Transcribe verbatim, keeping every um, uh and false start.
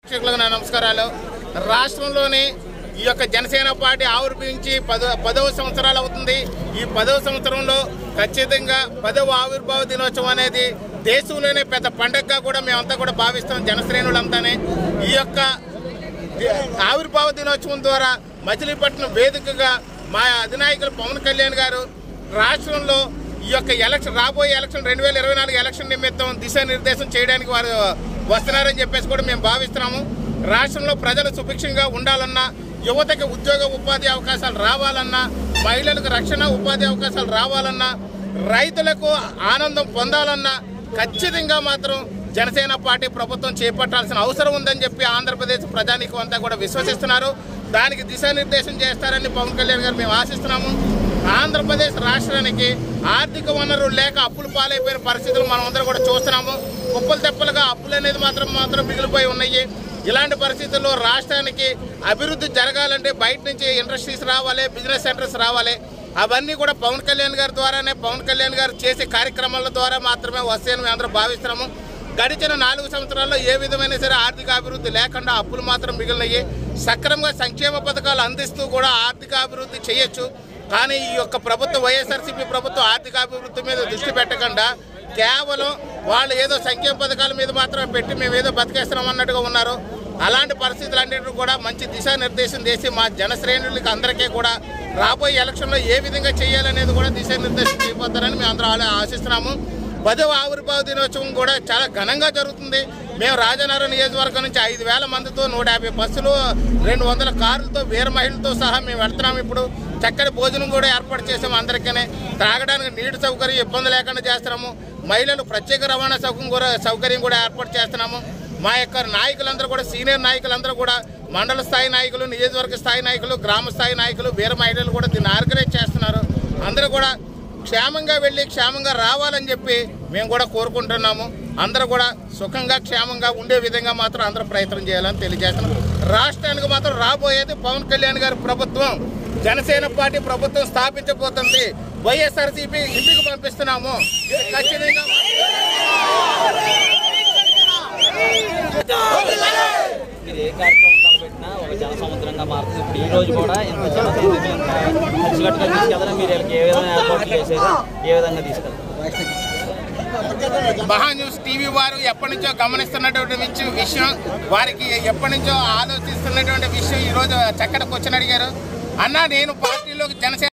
నమస్కారాలు. రాష్ట్రంలోని ఈ యొక్క జనసేన పార్టీ ఆవిర్భవించి పదో పదవ సంవత్సరాలు అవుతుంది. ఈ పదవ సంవత్సరంలో ఖచ్చితంగా పదవ ఆవిర్భావ దినోత్సవం అనేది దేశంలోనే పెద్ద పండుగగా కూడా మేమంతా కూడా భావిస్తాం. జనశ్రేణులంతానే ఈ యొక్క ఆవిర్భావ దినోత్సవం ద్వారా మచిలీపట్నం వేదికగా మా అధినాయకులు పవన్ కళ్యాణ్ గారు రాష్ట్రంలో ఈ యొక్క ఎలక్షన్ రాబోయే ఎలక్షన్ రెండు వేల ఇరవై నాలుగు ఎలక్షన్ నిమిత్తం దిశానిర్దేశం చేయడానికి వారు వస్తున్నారని చెప్పేసి కూడా మేము భావిస్తున్నాము. రాష్ట్రంలో ప్రజలు సుభిక్షంగా ఉండాలన్నా, యువతకి ఉద్యోగ ఉపాధి అవకాశాలు రావాలన్నా, మహిళలకు రక్షణ ఉపాధి అవకాశాలు రావాలన్నా, రైతులకు ఆనందం పొందాలన్నా ఖచ్చితంగా మాత్రం జనసేన పార్టీ ప్రభుత్వం చేపట్టాల్సిన అవసరం ఉందని చెప్పి ఆంధ్రప్రదేశ్ ప్రజానీకం అంతా కూడా విశ్వసిస్తున్నారు. దానికి దిశానిర్దేశం చేస్తారని పవన్ కళ్యాణ్ గారు మేము ఆశిస్తున్నాము. ఆంధ్రప్రదేశ్ రాష్ట్రానికి ఆర్థిక వనరులు లేక అప్పులు పాలైపోయిన పరిస్థితులు మనం అందరం కూడా చూస్తున్నాము. కుప్పలు తెప్పలుగా అప్పులు అనేది మాత్రం మాత్రం మిగిలిపోయి ఉన్నాయి. ఇలాంటి పరిస్థితుల్లో రాష్ట్రానికి అభివృద్ధి జరగాలంటే బయట నుంచి ఇండస్ట్రీస్ రావాలి, బిజినెస్ సెంటర్స్ రావాలి. అవన్నీ కూడా పవన్ కళ్యాణ్ గారి ద్వారానే, పవన్ కళ్యాణ్ గారు చేసే కార్యక్రమాల ద్వారా మాత్రమే వస్తాయని మేము అందరం భావిస్తున్నాము. గడిచిన నాలుగు సంవత్సరాల్లో ఏ విధమైన సరే ఆర్థిక అభివృద్ధి లేకుండా అప్పులు మాత్రం మిగిలినయ్యి. సక్రమంగా సంక్షేమ పథకాలు అందిస్తూ కూడా ఆర్థిక అభివృద్ధి చేయొచ్చు. కానీ ఈ యొక్క ప్రభుత్వం వైఎస్ఆర్సీపీ ప్రభుత్వం ఆర్థిక అభివృద్ధి మీద దృష్టి పెట్టకుండా కేవలం వాళ్ళు ఏదో సంక్షేమ పథకాల మీద మాత్రమే పెట్టి మేము ఏదో బతికేస్తున్నాం అన్నట్టుగా ఉన్నారు. అలాంటి పరిస్థితులన్నింటినీ కూడా మంచి దిశానిర్దేశం చేసి మా జనశ్రేణులకి అందరికీ కూడా రాబోయే ఎలక్షన్లో ఏ విధంగా చేయాలనేది కూడా దిశానిర్దేశం చేయబోతారని మేము అందరం ఆశిస్తున్నాము. పదవ ఆవిర్భావ దినోత్సవం కూడా చాలా ఘనంగా జరుగుతుంది. మేము రాజనగరం నియోజకవర్గం నుంచి ఐదు వేల మందితో నూట యాభై బస్సులు రెండు వందల కార్లతో వీర మహిళలతో సహా మేము వెళ్తున్నాము. ఇప్పుడు చక్కటి భోజనం కూడా ఏర్పాటు చేసాము. అందరికీ త్రాగడానికి నీటి సౌకర్యం ఇబ్బంది లేకుండా చేస్తున్నాము. మహిళలు ప్రత్యేక రవాణా సౌకర్యం కూడా సౌకర్యం కూడా ఏర్పాటు చేస్తున్నాము. మా యొక్క నాయకులందరూ కూడా సీనియర్ నాయకులందరూ కూడా మండల స్థాయి నాయకులు, నియోజకవర్గ స్థాయి నాయకులు, గ్రామ స్థాయి నాయకులు, వీర మహిళలు కూడా దీన్ని ఆర్గనైజ్ చేస్తున్నారు. అందరూ కూడా క్షేమంగా వెళ్ళి క్షేమంగా రావాలని చెప్పి మేము కూడా కోరుకుంటున్నాము. అందరూ కూడా సుఖంగా క్షేమంగా ఉండే విధంగా మాత్రం అందరూ ప్రయత్నం చేయాలని తెలియజేస్తున్నాం. రాష్ట్రానికి మాత్రం రాబోయేది పవన్ కళ్యాణ్ గారి ప్రభుత్వం, జనసేన పార్టీ ప్రభుత్వం స్థాపించబోతుంది. వైఎస్ఆర్సీపీ ఇంటికి పంపిస్తున్నాము. ఖచ్చితంగా మీరు ఏ కార్యక్రమం తలపెట్టినా ఒక జన సముద్రంగా మారుతుంది. ఇప్పుడు ఈ రోజు కూడా ఎంత జన సైనికులు ఎంత కలిసికట్టుగా తీసుకెళ్తారో మీరు వీళ్ళకి ఏ విధంగా ఏర్పాట్లు చేశారో ఏ విధంగా తీసుకెళ్తారు? మహా న్యూస్ టీవీ వారు ఎప్పటి నుంచో గమనిస్తున్నటువంటి విషయం, వారికి ఎప్పటి నుంచో ఆలోచిస్తున్నటువంటి విషయం ఈరోజు చక్కటి క్వశ్చన్ అడిగారు. అన్న, నేను పార్టీలోకి జనసేన